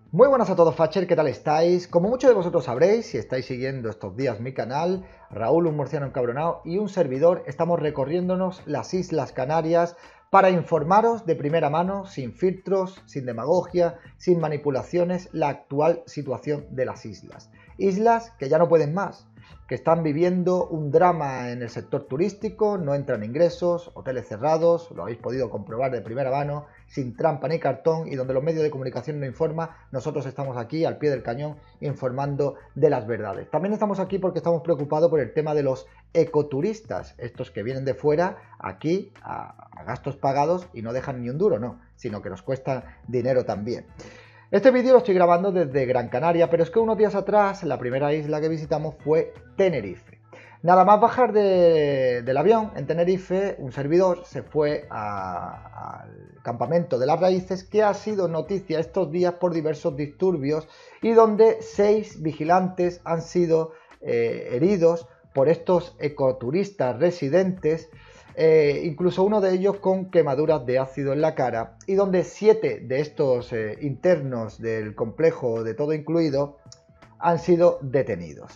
Muy buenas a todos, Facher, ¿qué tal estáis? Como muchos de vosotros sabréis, si estáis siguiendo estos días mi canal, Raúl, un murciano encabronado, y un servidor, estamos recorriéndonos las Islas Canarias para informaros de primera mano, sin filtros, sin demagogia, sin manipulaciones, la actual situación de las islas. Islas que ya no pueden más, que están viviendo un drama en el sector turístico, no entran ingresos, hoteles cerrados, lo habéis podido comprobar de primera mano, sin trampa ni cartón, y donde los medios de comunicación no informan, nosotros estamos aquí al pie del cañón informando de las verdades. También estamos aquí porque estamos preocupados por el tema de los ecoturistas, estos que vienen de fuera aquí a gastos pagados y no dejan ni un duro, no, sino que nos cuesta dinero también. Este vídeo lo estoy grabando desde Gran Canaria, pero es que unos días atrás la primera isla que visitamos fue Tenerife. Nada más bajar del avión en Tenerife, un servidor se fue al campamento de las Raíces, que ha sido noticia estos días por diversos disturbios y donde 6 vigilantes han sido heridos por estos ecoturistas residentes. Incluso uno de ellos con quemaduras de ácido en la cara, y donde 7 de estos internos del complejo de todo incluido han sido detenidos.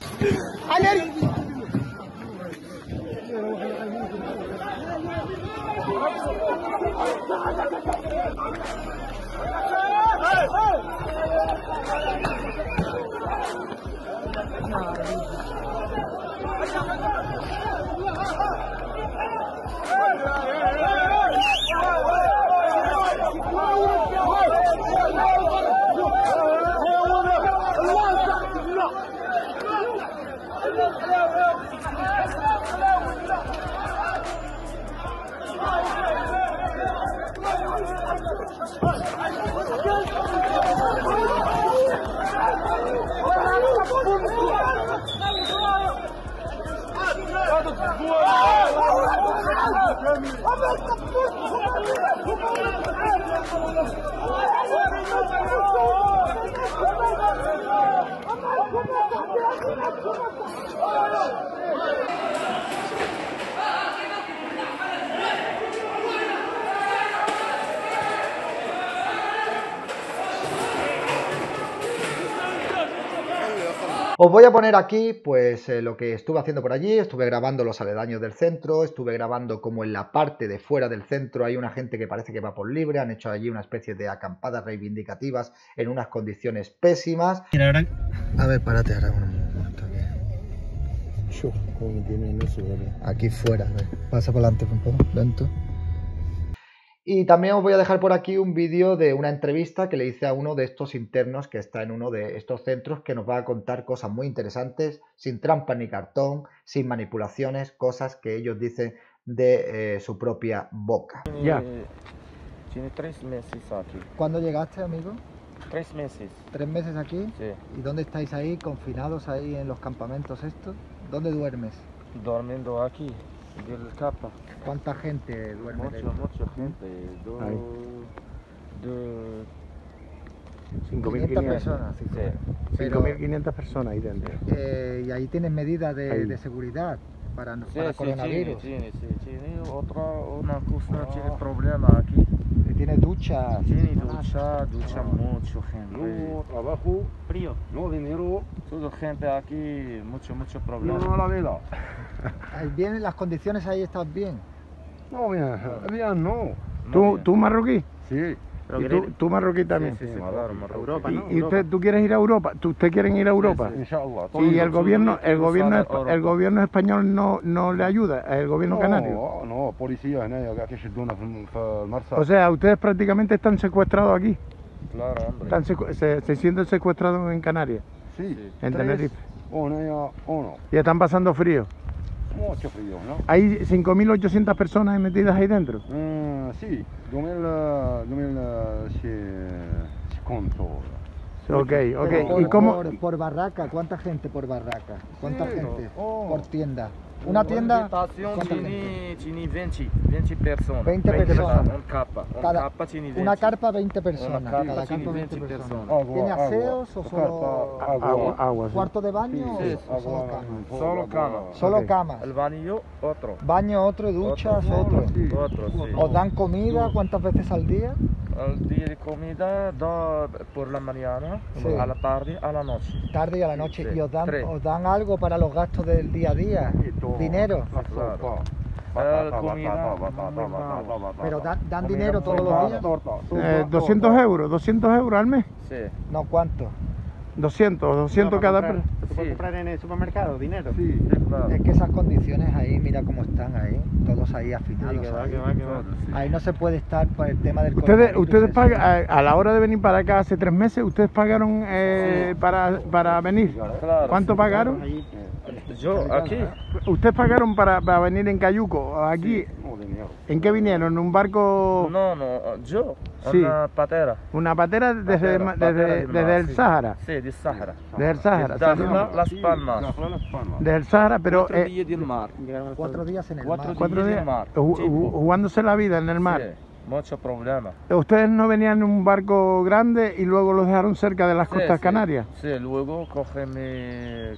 Os voy a poner aquí pues lo que estuve haciendo por allí. Estuve grabando los aledaños del centro, estuve grabando como en la parte de fuera del centro hay una gente que parece que va por libre, han hecho allí una especie de acampadas reivindicativas en unas condiciones pésimas. A ver, párate ahora un momento aquí fuera, a ver, pasa por delante un poco, lento. Y también os voy a dejar por aquí un vídeo de una entrevista que le hice a uno de estos internos que está en uno de estos centros, que nos va a contar cosas muy interesantes, sin trampa ni cartón, sin manipulaciones, cosas que ellos dicen de su propia boca. Ya. Tiene 3 meses aquí. ¿Cuándo llegaste, amigo? 3 meses. 3 meses aquí. Sí. ¿Y dónde estáis ahí, confinados ahí en los campamentos estos? ¿Dónde duermes? Durmiendo aquí, del capa. ¿Cuánta gente duerme? Mucha gente. 5.500 personas. Sí. 5.500 personas ahí dentro. Y ahí tienes medidas Ahí. de seguridad para Sí, coronavirus. tiene. Una cosa, tiene problema aquí. Tiene ducha. Tiene ducha mucho gente. No trabajo, Frío. no dinero, Toda gente aquí, mucho problema. no la vela. Bien, las condiciones ahí están bien. No, bien, no. No, ¿Tú marroquí? Sí. ¿Y tú marroquí también? Sí, Claro. marroquí. Europa, ¿no? ¿Y tú quieres ir a Europa? ¿Ustedes quieren ir a Europa? Sí. Inshallah. Sí. ¿Y el gobierno Europa. español no le ayuda? ¿El gobierno canario? No, policía هنا قاعد يشدونا في المرسى. O sea, ustedes prácticamente están secuestrados aquí. Claro, hombre. Se sienten secuestrados en Canarias, Sí. en Tenerife. هنا uno. Y están pasando frío. Mucho frío, ¿no? Hay 5.800 personas metidas ahí dentro. Sí, 2000 si conto. Ok. Pero ¿Y cómo? por barraca, ¿cuánta gente por barraca? ¿Cuánta Sí, gente oh. por tienda? Una tienda, habitación ¿cuánta gente? tiene 20 personas. 20 personas. Un capa. Cada- Capa tiene 20. Una carpa 20 personas. Una carpa Cada tiene carpa 20 personas. personas. ¿Tiene aseos o solo Agua, sí. cuarto de baño Sí, o solo cama? Solo cama. Solo Ok. cama. El baño, otro. Baño otro, duchas otro. Otro, sí. ¿Os dan comida cuántas veces al día? el día de comida da por la mañana, Sí. a la tarde, a la noche. Tarde y a la noche. Sí, ¿Y os dan, tres. algo para los gastos del día a día? ¿Dinero? La Claro. sopa. Comida, ¿Pero dan Comida dinero muy todos los mala. días? 200 euros, 200 euros al mes. Sí. No, ¿cuánto? 200 cada persona. ¿Se puede comprar en el supermercado dinero? Sí. Sí, claro. Es que esas condiciones ahí, mira cómo están ahí, todos ahí afinados. ahí. Sí. Ahí no se puede estar por el tema del Ustedes coronavirus, eso. pagan, a la hora de venir para acá hace 3 meses, ¿ustedes pagaron para venir? Claro, ¿Cuánto sí. pagaron? Yo, aquí, ¿Ustedes pagaron para venir en Cayuco? Aquí, No, dinero. ¿en qué vinieron? ¿En un barco? no, yo, Sí. una patera. ¿Una patera desde Patera del mar, el sí. Sahara? Sí, del Sahara. Desde el Sahara. Dakhla salieron. Las Sí, Palmas. Dakhla Las Palmas. Desde el Sahara, pero 4 días del mar. 4 días en el 4 mar. 4 días días del mar. jugándose la vida en el mar. Sí, mucho problema. ¿Ustedes no venían en un barco grande y luego los dejaron cerca de las Sí, costas sí. canarias? Sí, luego coge mi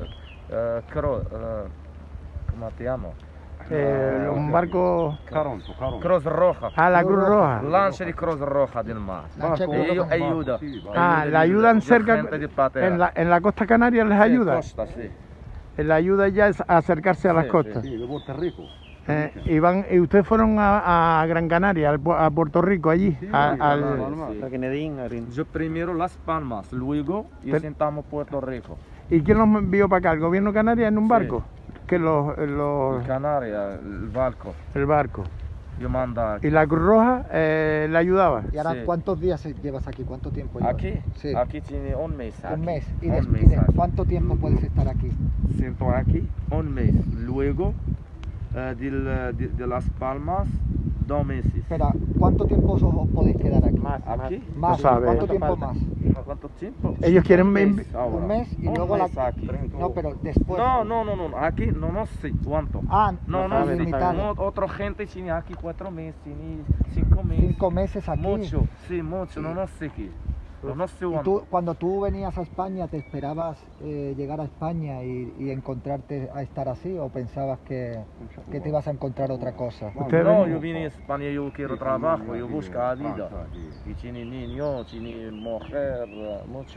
¿cómo te llamo? Un barco... Caronto. Cruz Roja. Ah, la Cruz Roja. Lancha de Cruz Roja del mar. Lancha de Y Cruz ellos Roja. ayudan. Sí, Ah, le ayudan cerca, Gente de patera. en la costa canaria les Sí, ayuda. costa, sí. La ayuda ya es acercarse a las Sí, costas. Sí, de Puerto Rico. Y ustedes fueron a Gran Canaria, a Puerto Rico, allí. Sí, a- a al- Sí. Yo primero Las Palmas, luego y Pero- sentamos Puerto Rico. ¿Y quién los envió para acá? ¿El gobierno canario en un Sí. barco? Que Canarias, el barco. el barco. Yo manda ¿Y la Cruz Roja le ayudaba? ¿Y ahora Sí. cuántos días llevas aquí? ¿Cuánto tiempo llevas? aquí. Sí. Aquí tiene un mes. Un aquí. mes. ¿Y Un des- mes y de- aquí. cuánto tiempo puedes estar aquí? Siento aquí un mes. Luego de Las Palmas 2 meses. Pero, ¿cuánto tiempo os podéis quedar aquí? Aquí. Más. No sabe. ¿Cuánto ¿Cuánto tiempo falta? más? ¿Cuánto tiempo? Ellos quieren un envi- mes ahora. Un mes y Un luego mes la... aquí. No, pero después... No, aquí no sé cuánto. Ah, No sabe, sé. limitado. Otra gente tiene aquí 4 meses, tiene 5 meses. 5 meses aquí. Mucho, sí, mucho, no sé qué. No sé Y cuánto. cuando tú venías a España, ¿te esperabas llegar a España y encontrarte a estar así? ¿O pensabas que te ibas a encontrar otra cosa? Usted No, ven- yo vine a España, yo quiero trabajo, yo busco la vida. Y tiene niño, tiene mujer, mucho.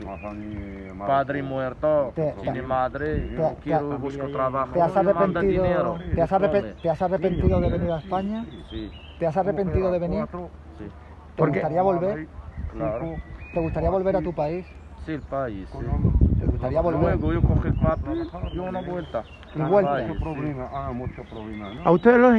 Padre muerto, Te- tiene te- madre, yo te- quiero te- buscar trabajo. ¿Te has yo mando arrepentido, dinero. te has arrepentido de venir a España? Sí, ¿Te has arrepentido de venir? sí, ¿Te ¿Por qué? gustaría volver? claro. ¿Te gustaría volver a tu país? Sí, el país. Sí. ¿Te gustaría volver? Luego yo cogí el papi y una vuelta. Y vuelta. País, Mucho problema, mucho problema, ¿no? A ustedes los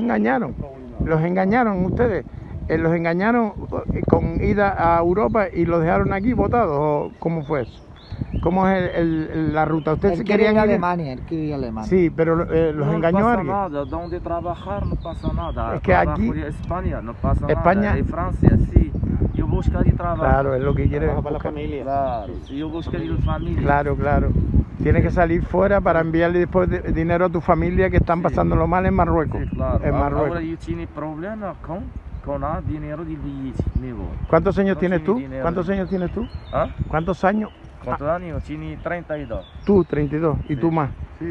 engañaron ustedes. Los engañaron con ida a Europa y los dejaron aquí votados. ¿O cómo fue eso? ¿Cómo es la ruta? ¿Ustedes Él quería querían ir a ir? Alemania, él quería ir a Alemania. Sí, pero los engañó no alguien. pasa nada, donde trabajar no pasa nada. Es que Trabajo aquí- de España no pasa España- nada. En Francia sí, yo buscaría trabajo. Claro, es lo que quiere. Trabajo para la buscar. familia. Claro, si yo buscaría familia. Claro. Tienes que salir fuera para enviarle después dinero a tu familia que están Sí. pasándolo mal en Marruecos. Sí, claro. En Ahora Marruecos. yo tengo problema con el dinero del billete, me voy. ¿Cuántos años No tienes tiene tú? dinero. ¿Cuántos años tienes tú? ¿Ah? ¿Cuántos años? ¿Cuántos años? Tiene 32. Tú, 32. ¿Y Sí. tú más? Sí.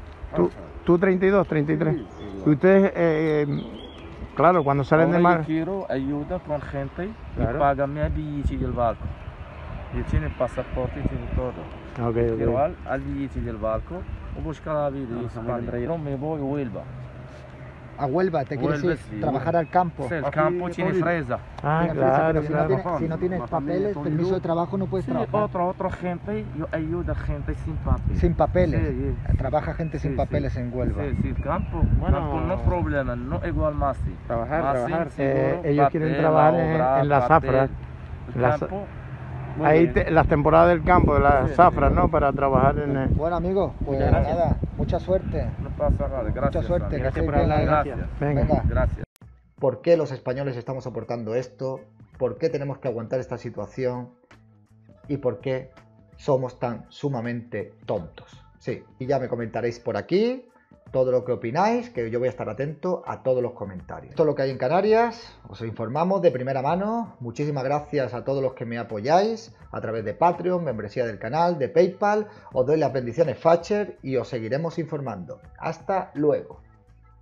Tú 32, 33. Sí. Y ustedes, claro, cuando salen Ahora de yo mar... quiero ayuda con gente Claro. y paga mi billete del barco. Yo tengo pasaporte y tengo todo. Ok. Quiero al billete del barco o buscar la vida en España. No me voy a Huelva. A Huelva, ¿te quieres Huelva, ir? sí, Trabajar al campo. Sí, el Aquí campo en tiene Florida. fresa. Ah, Tiene prisa, claro, pero si no claro. tienes- si no tienes La familia papeles, son permiso de yo. trabajo, no puedes Sí, trabajar. otra gente, yo ayudo a gente sin papeles. Sin papeles. Sí, Trabaja gente sin Sí, papeles sí. en Huelva. Sí, el campo, Bueno. campo no problema, no igual más. Trabajar. Ellos quieren trabajar en la zafra. El La campo, Ahí las temporadas del campo, de las Sí, zafras, sí. ¿no? Para trabajar en... Bueno, amigo, pues Muchas gracias. nada, mucha suerte. no pasa nada, gracias. suerte, amigo. que Gracias por estéis hablar, bien. gracias. Venga. Venga. Gracias. ¿Por qué los españoles estamos soportando esto? ¿Por qué tenemos que aguantar esta situación? ¿Y por qué somos tan sumamente tontos? Sí, y ya me comentaréis por aquí todo lo que opináis, que yo voy a estar atento a todos los comentarios. Esto es lo que hay en Canarias, os informamos de primera mano. Muchísimas gracias a todos los que me apoyáis a través de Patreon, membresía del canal, de PayPal. Os doy las bendiciones Facher y os seguiremos informando. Hasta luego.